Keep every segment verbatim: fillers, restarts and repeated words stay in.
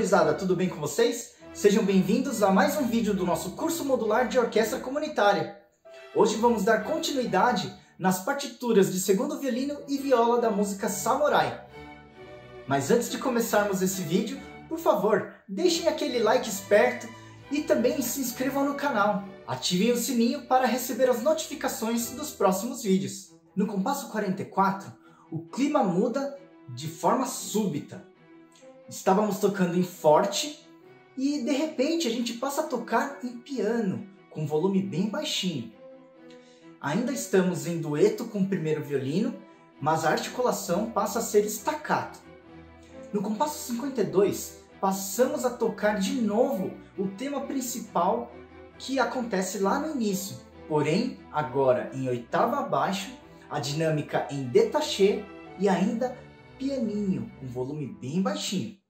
gurizada, tudo bem com vocês? Sejam bem-vindos a mais um vídeo do nosso curso modular de orquestra comunitária. Hoje vamos dar continuidade nas partituras de segundo violino e viola da música Samurai. Mas antes de começarmos esse vídeo, por favor, deixem aquele like esperto e também se inscrevam no canal. Ativem o sininho para receber as notificações dos próximos vídeos. No compasso quarenta e quatro, o clima muda de forma súbita. Estávamos tocando em forte e de repente a gente passa a tocar em piano, com volume bem baixinho. Ainda estamos em dueto com o primeiro violino, mas a articulação passa a ser staccato. No compasso cinquenta e dois, passamos a tocar de novo o tema principal que acontece lá no início, porém agora em oitava abaixo, a dinâmica em détaché e ainda pianinho, com volume bem baixinho.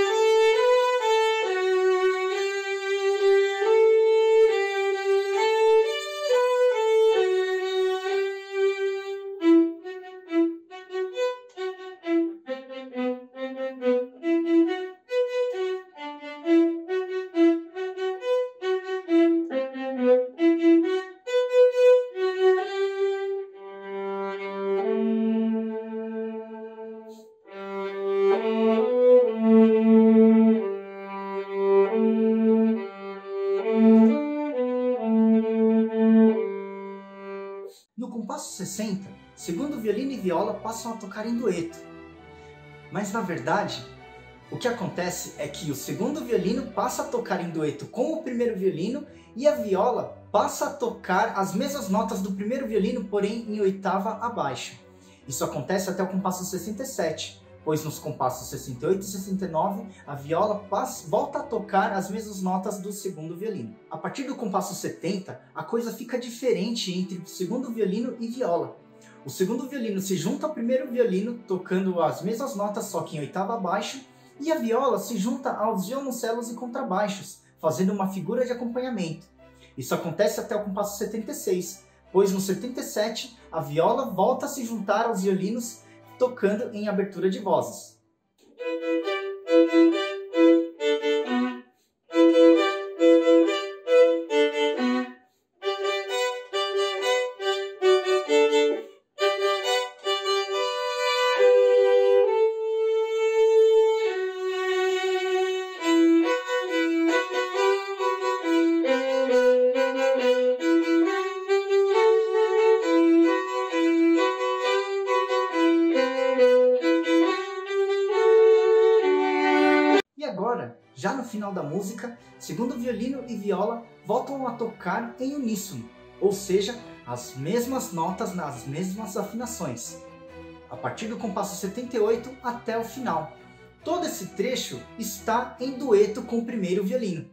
No compasso sessenta, segundo violino e viola passam a tocar em dueto. Mas na verdade, o que acontece é que o segundo violino passa a tocar em dueto com o primeiro violino e a viola passa a tocar as mesmas notas do primeiro violino, porém em oitava abaixo. Isso acontece até o compasso sessenta e sete, pois nos compassos sessenta e oito e sessenta e nove a viola passa, volta a tocar as mesmas notas do segundo violino. A partir do compasso setenta, a coisa fica diferente entre o segundo violino e viola. O segundo violino se junta ao primeiro violino, tocando as mesmas notas, só que em oitava abaixo, e a viola se junta aos violoncelos e contrabaixos, fazendo uma figura de acompanhamento. Isso acontece até o compasso setenta e seis, pois no setenta e sete a viola volta a se juntar aos violinos, tocando em abertura de vozes. Agora, já no final da música, segundo violino e viola voltam a tocar em uníssono, ou seja, as mesmas notas nas mesmas afinações, a partir do compasso setenta e oito até o final. Todo esse trecho está em dueto com o primeiro violino.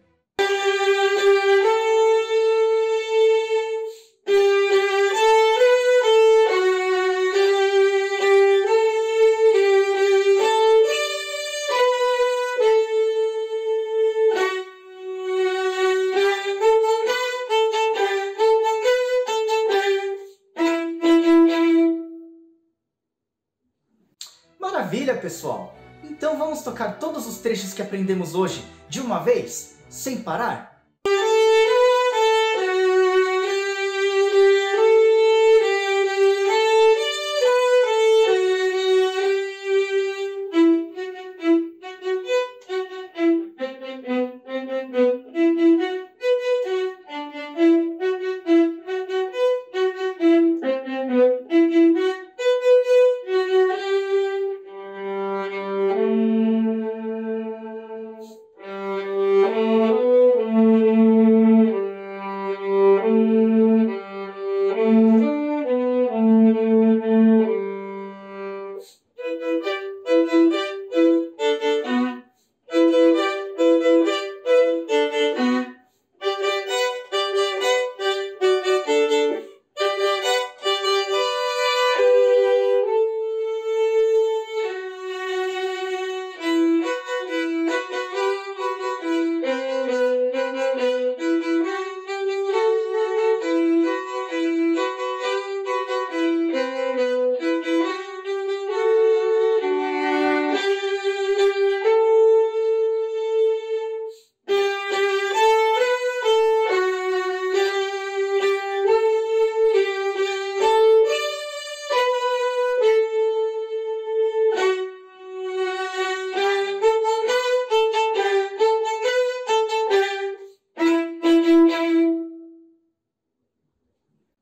Maravilha, pessoal! Então vamos tocar todos os trechos que aprendemos hoje de uma vez, sem parar?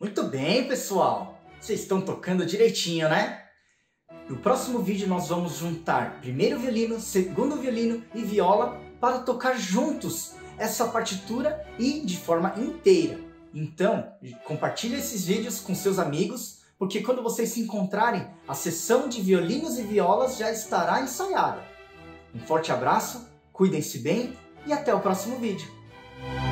Muito bem, pessoal! Vocês estão tocando direitinho, né? No próximo vídeo nós vamos juntar primeiro violino, segundo violino e viola para tocar juntos essa partitura e de forma inteira. Então, compartilhe esses vídeos com seus amigos, porque quando vocês se encontrarem, a sessão de violinos e violas já estará ensaiada. Um forte abraço, cuidem-se bem e até o próximo vídeo.